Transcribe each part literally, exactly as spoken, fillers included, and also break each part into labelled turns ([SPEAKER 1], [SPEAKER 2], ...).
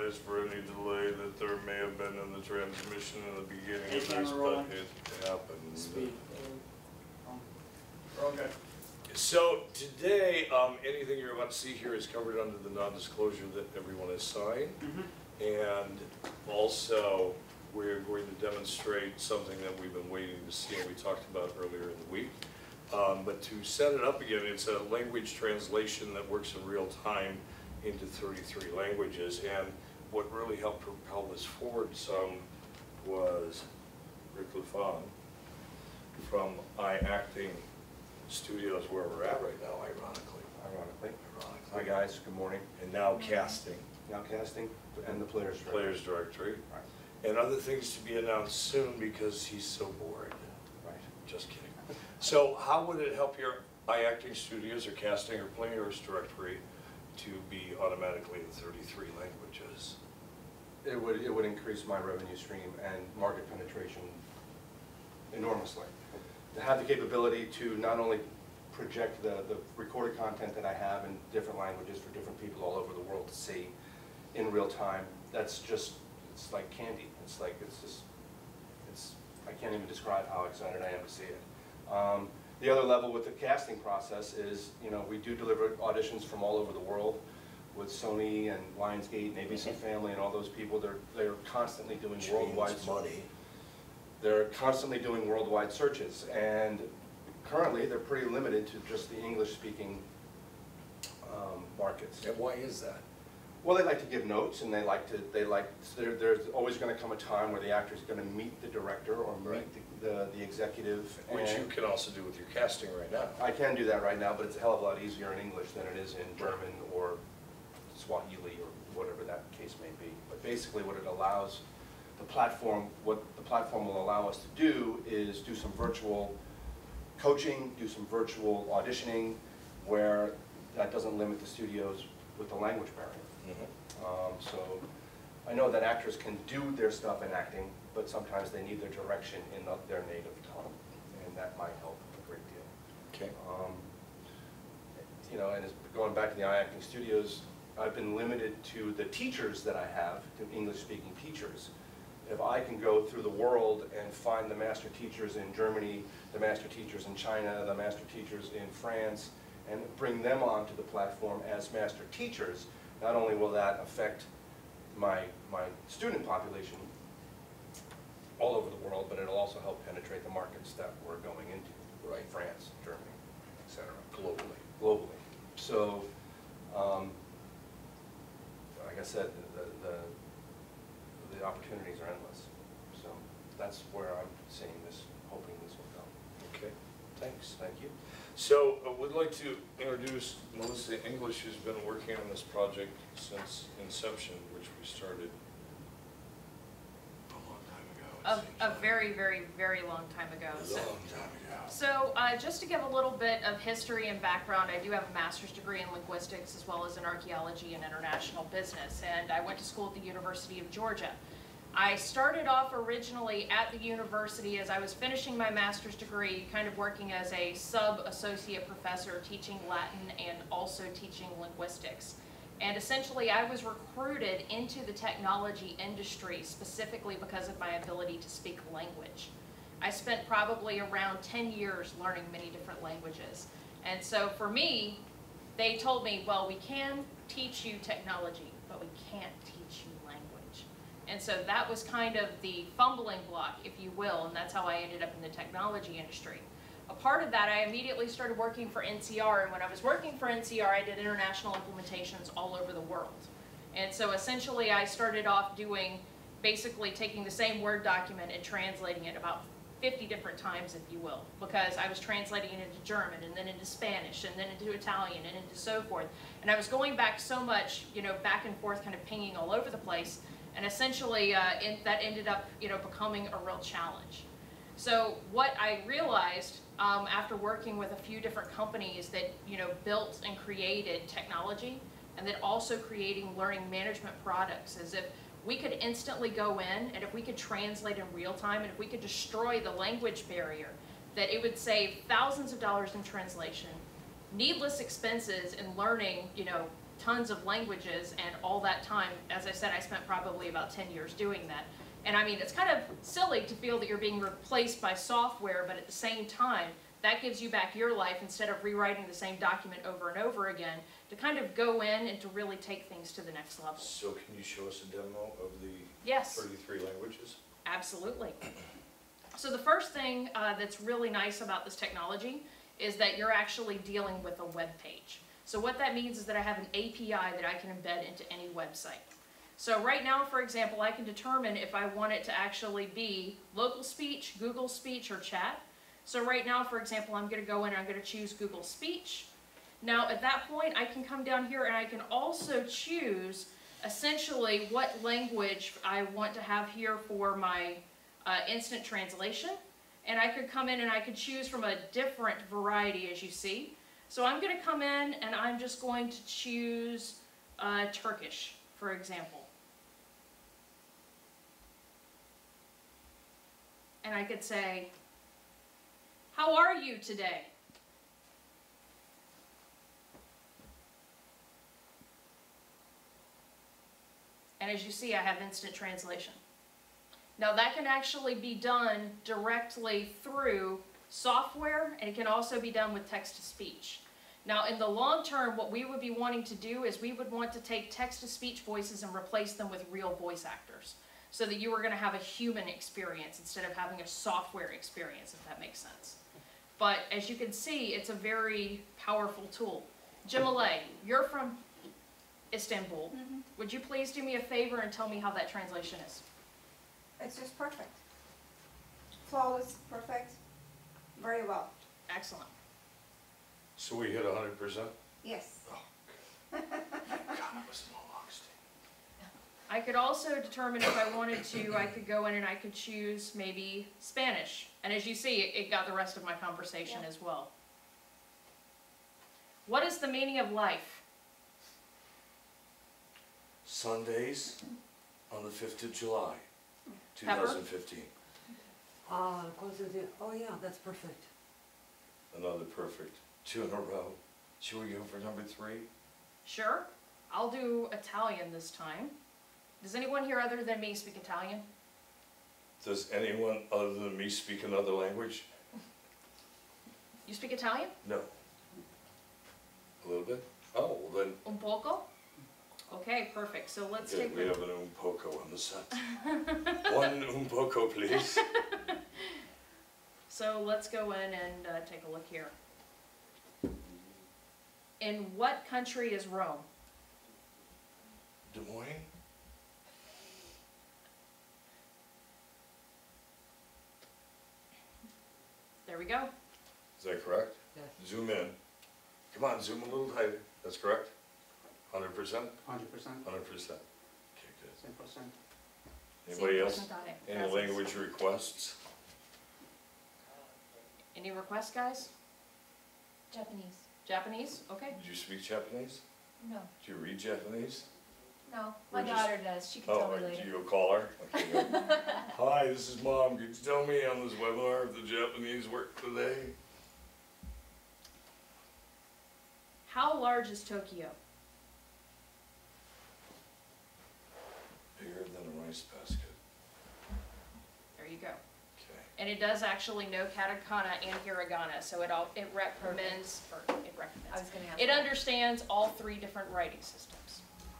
[SPEAKER 1] apologize for any delay that there may have been in the transmission in the beginning
[SPEAKER 2] Hey,
[SPEAKER 1] of this,
[SPEAKER 2] camera rolling.
[SPEAKER 1] but it happened.
[SPEAKER 2] Speed. Okay.
[SPEAKER 1] So today, um, anything you're about to see here is covered under the non-disclosure that everyone has signed.
[SPEAKER 2] Mm-hmm.
[SPEAKER 1] And also, we're going to demonstrate something that we've been waiting to see and we talked about earlier in the week. Um, but to set it up again, it's a language translation that works in real time into thirty-three languages. And what really helped propel this forward some was Rick Lafon from iActing Studios, where we're at right now, ironically.
[SPEAKER 3] Ironically.
[SPEAKER 1] Ironically.
[SPEAKER 3] Hi guys, good morning.
[SPEAKER 1] And now casting.
[SPEAKER 3] Now casting and the players directory.
[SPEAKER 1] Players directory.
[SPEAKER 3] Right.
[SPEAKER 1] And other things to be announced soon because he's so bored.
[SPEAKER 3] Right.
[SPEAKER 1] Just kidding. So how would it help your iActing Studios or casting or players directory to be automatically in thirty-three languages?
[SPEAKER 3] It would, it would increase my revenue stream and market penetration enormously. To have the capability to not only project the, the recorded content that I have in different languages for different people all over the world to see in real time, that's just, it's like candy. It's like, it's just, it's, I can't even describe how excited I am to see it. Um, the other level with the casting process is, you know, we do deliver auditions from all over the world with Sony and Lionsgate and A B C Family and all those people. They're, they're constantly doing
[SPEAKER 1] Which
[SPEAKER 3] worldwide
[SPEAKER 1] means money.
[SPEAKER 3] They're constantly doing worldwide searches, and currently they're pretty limited to just the English-speaking um, markets.
[SPEAKER 1] And why is that?
[SPEAKER 3] Well, they like to give notes, and they like to, they like, there, there's always going to come a time where the actor's going to meet the director or meet
[SPEAKER 1] Right.
[SPEAKER 3] the, the, the executive.
[SPEAKER 1] Which
[SPEAKER 3] and
[SPEAKER 1] you can also do with your casting right now.
[SPEAKER 3] I can do that right now, but it's a hell of a lot easier in English than it is in German or Swahili or whatever that case may be. But basically what it allows the platform, what the platform will allow us to do is do some virtual coaching, do some virtual auditioning, where that doesn't limit the studios with the language barrier.
[SPEAKER 1] Mm-hmm.
[SPEAKER 3] Um, so I know that actors can do their stuff in acting, but sometimes they need their direction in the, their native tongue, and that might help a great deal.
[SPEAKER 1] Okay.
[SPEAKER 3] Um, you know, and it's, going back to the iActing Studios, I've been limited to the teachers that I have, to English-speaking teachers. If I can go through the world and find the master teachers in Germany, the master teachers in China, the master teachers in France, and bring them onto the platform as master teachers, not only will that affect my, my student population all over the world, but it'll also help penetrate the markets that we're going into, right? France, Germany, et cetera. Globally. Globally. So, um, like I said, the, the the opportunities are endless. So that's where I'm seeing this, hoping this will go.
[SPEAKER 1] Okay, thanks.
[SPEAKER 3] Thank you.
[SPEAKER 1] So I would like to introduce Melissa English, who's been working on this project since inception, which we started a long time ago. it
[SPEAKER 4] A,
[SPEAKER 1] seems
[SPEAKER 4] a
[SPEAKER 1] like.
[SPEAKER 4] very, very, very long time ago.
[SPEAKER 1] A
[SPEAKER 4] So,
[SPEAKER 1] long time ago.
[SPEAKER 4] so uh, just to give a little bit of history and background, I do have a master's degree in linguistics as well as in archaeology and international business, and I went to school at the University of Georgia. I started off originally at the university as I was finishing my master's degree, kind of working as a sub-associate professor teaching Latin and also teaching linguistics. And essentially I was recruited into the technology industry specifically because of my ability to speak language. I spent probably around ten years learning many different languages. And so for me, they told me, well, we can teach you technology, but we can't teach you language. And so that was kind of the fumbling block, if you will, and that's how I ended up in the technology industry. A part of that, I immediately started working for N C R, and when I was working for N C R, I did international implementations all over the world. And so essentially I started off doing, basically taking the same Word document and translating it about fifty different times, if you will, because I was translating it into German and then into Spanish and then into Italian and into so forth. And I was going back so much, you know, back and forth, kind of pinging all over the place. And essentially uh, it, that ended up, you know, becoming a real challenge. So what I realized um, after working with a few different companies that, you know, built and created technology and then also creating learning management products is if we could instantly go in and if we could translate in real time and if we could destroy the language barrier, that it would save thousands of dollars in translation, needless expenses in learning, you know, tons of languages, and all that time, as I said, I spent probably about ten years doing that. And I mean, it's kind of silly to feel that you're being replaced by software, but at the same time, that gives you back your life instead of rewriting the same document over and over again, to kind of go in and to really take things to the next level.
[SPEAKER 1] So can you show us a demo of the
[SPEAKER 4] Yes.
[SPEAKER 1] thirty-three languages?
[SPEAKER 4] Absolutely. So the first thing uh, that's really nice about this technology is that you're actually dealing with a web page. So what that means is that I have an A P I that I can embed into any website. So right now, for example, I can determine if I want it to actually be local speech, Google Speech, or chat. So right now, for example, I'm going to go in and I'm going to choose Google Speech. Now at that point, I can come down here and I can also choose essentially what language I want to have here for my uh, instant translation. And I could come in and I could choose from a different variety, as you see. So I'm going to come in and I'm just going to choose uh, Turkish, for example. And I could say, how are you today? And as you see, I have instant translation. Now that can actually be done directly through software, and it can also be done with text-to-speech. Now in the long term, what we would be wanting to do is we would want to take text-to-speech voices and replace them with real voice actors, so that you are going to have a human experience instead of having a software experience, if that makes sense. But as you can see, it's a very powerful tool. Cemile, you're from Istanbul.
[SPEAKER 2] Mm-hmm.
[SPEAKER 4] Would you please do me a favor and tell me how that translation is?
[SPEAKER 2] It's just perfect. Flawless, perfect, very well.
[SPEAKER 4] Excellent.
[SPEAKER 1] So we hit one hundred percent?
[SPEAKER 2] Yes.
[SPEAKER 1] Oh, God, I was in all honesty.
[SPEAKER 4] I could also determine if I wanted to, I could go in and I could choose maybe Spanish. And as you see, it, it got the rest of my conversation
[SPEAKER 2] Yeah.
[SPEAKER 4] as well. What is the meaning of life?
[SPEAKER 1] Sundays on the fifth of July,
[SPEAKER 4] Pepper?
[SPEAKER 1] twenty fifteen.
[SPEAKER 5] Ah, Constantine, oh yeah, that's perfect.
[SPEAKER 1] Another perfect, two in a row. Should we go for number three?
[SPEAKER 4] Sure. I'll do Italian this time. Does anyone here other than me speak Italian?
[SPEAKER 1] Does anyone other than me speak another language?
[SPEAKER 4] You speak Italian?
[SPEAKER 1] No. A little bit? Oh, well then,
[SPEAKER 4] Un poco? Okay, perfect. So let's
[SPEAKER 1] okay,
[SPEAKER 4] take
[SPEAKER 1] we
[SPEAKER 4] the...
[SPEAKER 1] have an un poco on the set. One un poco, please.
[SPEAKER 4] So let's go in and uh, take a look here. In what country is Rome?
[SPEAKER 1] Des Moines?
[SPEAKER 4] There we go.
[SPEAKER 1] Is that correct?
[SPEAKER 5] Yes.
[SPEAKER 1] Zoom in. Come on, zoom a little tighter. That's correct? Hundred percent?
[SPEAKER 6] Hundred percent,
[SPEAKER 1] Hundred percent. Okay, good.
[SPEAKER 6] same percent.
[SPEAKER 1] Anybody else?
[SPEAKER 4] Percentile.
[SPEAKER 1] Any
[SPEAKER 4] Gracias.
[SPEAKER 1] language requests?
[SPEAKER 4] Any requests, guys?
[SPEAKER 7] Japanese.
[SPEAKER 4] Japanese? Okay.
[SPEAKER 1] Do you speak Japanese?
[SPEAKER 7] No,
[SPEAKER 1] Do you read Japanese?
[SPEAKER 7] no.
[SPEAKER 1] We're
[SPEAKER 7] My
[SPEAKER 1] just-
[SPEAKER 7] daughter does. She can
[SPEAKER 1] Oh,
[SPEAKER 7] tell me
[SPEAKER 1] do
[SPEAKER 7] later.
[SPEAKER 1] you call her? Okay, good. Hi, this is Mom. Could you tell me on this webinar if the Japanese work today?
[SPEAKER 4] How large is Tokyo?
[SPEAKER 1] Bigger than a rice basket.
[SPEAKER 4] There you go.
[SPEAKER 1] Okay.
[SPEAKER 4] And it does actually know katakana and hiragana, so it all it recommends, or it
[SPEAKER 7] I
[SPEAKER 4] recommends.
[SPEAKER 7] was gonna ask.
[SPEAKER 4] It
[SPEAKER 7] that.
[SPEAKER 4] understands all three different writing systems.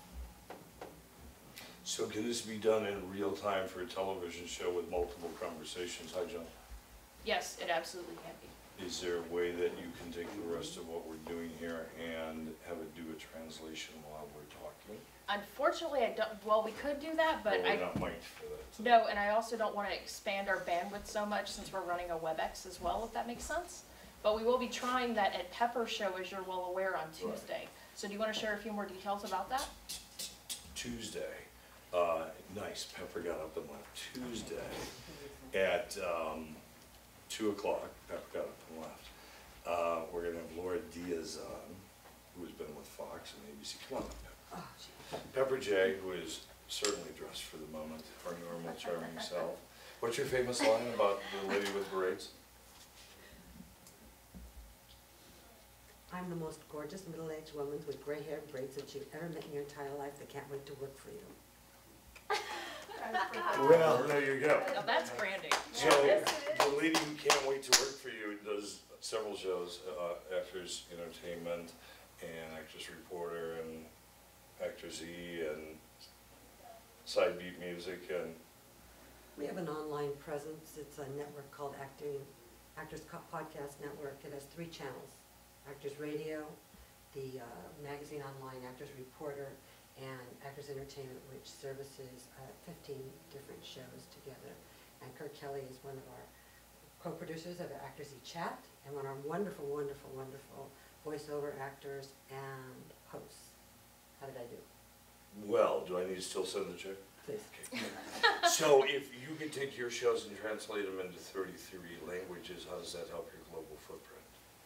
[SPEAKER 1] So can this be done in real time for a television show with multiple conversations? Hi, John.
[SPEAKER 4] Yes, it absolutely can be.
[SPEAKER 1] Is there a way that you can take the rest of what we're doing here and have it do a translation while we're talking?
[SPEAKER 4] Unfortunately, I don't, well, we could do that, but
[SPEAKER 1] Well,
[SPEAKER 4] I,
[SPEAKER 1] we're not mic'd for that today.
[SPEAKER 4] no, and I also don't want to expand our bandwidth so much since we're running a WebEx as well, if that makes sense. But we will be trying that at Pepper Show, as you're well aware, on
[SPEAKER 1] Right.
[SPEAKER 4] Tuesday. So do you want to share a few more details about that?
[SPEAKER 1] Tuesday, uh, nice, Pepper got up and left. Tuesday at, um, two o'clock, Pepper got up and left. Uh, we're gonna have Laura Diaz on, who has been with Fox and A B C. Come on up, Pepper.
[SPEAKER 5] Oh, gee.
[SPEAKER 1] Pepper J, who is certainly dressed for the moment, her normal charming self. What's your famous line about the lady with berets?
[SPEAKER 5] I'm the most gorgeous middle-aged woman with gray hair and braids that you've ever met in your entire life that can't wait to work for you.
[SPEAKER 2] That's perfect.
[SPEAKER 1] Well, there you go.
[SPEAKER 4] Now that's branding.
[SPEAKER 1] So, the lady who can't wait to work for you does several shows, uh, Actors Entertainment, and Actress Reporter, and Actor Z, and Side Beat Music, and
[SPEAKER 5] We have an online presence. It's a network called Acting, Actors Co- Podcast Network. It has three channels: Actors Radio, the uh, magazine online Actors Reporter, and Actors Entertainment, which services uh, fifteen different shows together. And Kurt Kelly is one of our co-producers of Actors E-Chat, and one of our wonderful, wonderful, wonderful voiceover actors and hosts. How did I do?
[SPEAKER 1] well, do I need to still send the check?
[SPEAKER 5] Please.
[SPEAKER 1] Okay. So if you could take your shows and translate them into thirty-three languages, how does that help your global footprint?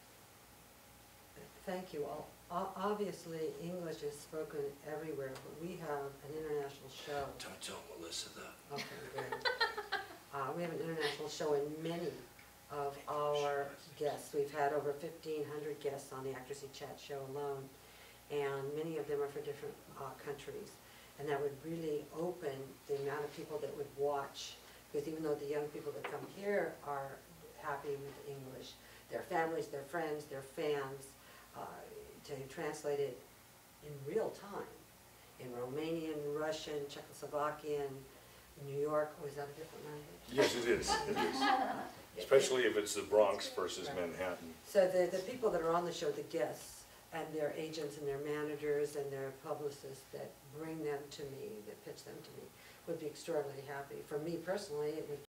[SPEAKER 5] Thank you all. O- Obviously, English is spoken everywhere, but we have an international show.
[SPEAKER 1] Don't tell Melissa that.
[SPEAKER 5] Okay, good. Uh, we have an international show and many of our guests. We've had over fifteen hundred guests on the Actors E-Chat show alone, and many of them are for different uh, countries. And that would really open the amount of people that would watch, because even though the young people that come here are happy with English, their families, their friends, their fans, uh, to translate it in real time, in Romanian, Russian, Czechoslovakian, New York, was that a different language?
[SPEAKER 1] Yes, it is, it is. Especially if it's the Bronx versus Manhattan.
[SPEAKER 5] So the, the people that are on the show, the guests, and their agents and their managers and their publicists that bring them to me, that pitch them to me, would be extraordinarily happy. For me personally, it would